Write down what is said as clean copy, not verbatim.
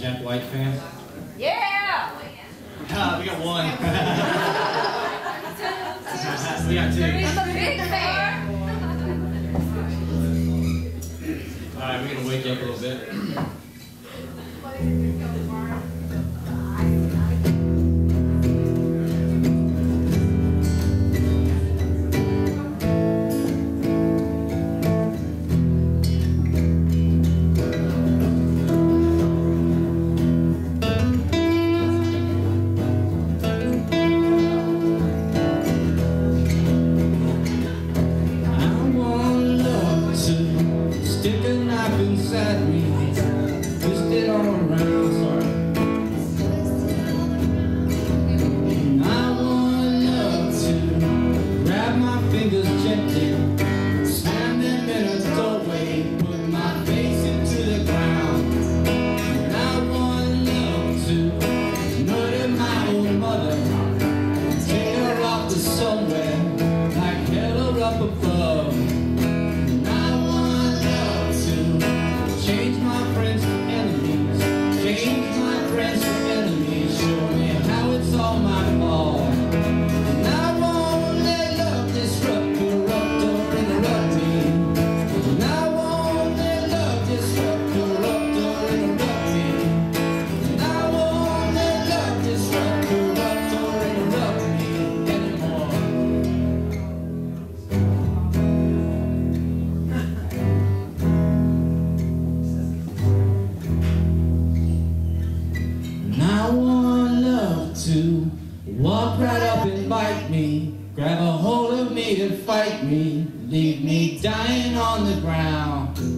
Jack White fan? Yeah! We got one. We got two. I'm a big fan! Alright, we're gonna wake you up a little bit. Stick a knife inside me, twist it all around. And I want love to grab my fingers gently, slam them in a doorway, put my face into the ground. And I want love to murder my own mother, take her off to somewhere like hell or up above. Change my friends for enemies, change my friends for enemies, show me how it's all my fault. And I won't let love disrupt, corrupt, or interrupt me. And I won't let love disrupt, corrupt, or interrupt me. And I won't let love disrupt, corrupt, or interrupt me anymore. I want love to walk right up and bite me, grab a hold of me and fight me, leave me dying on the ground.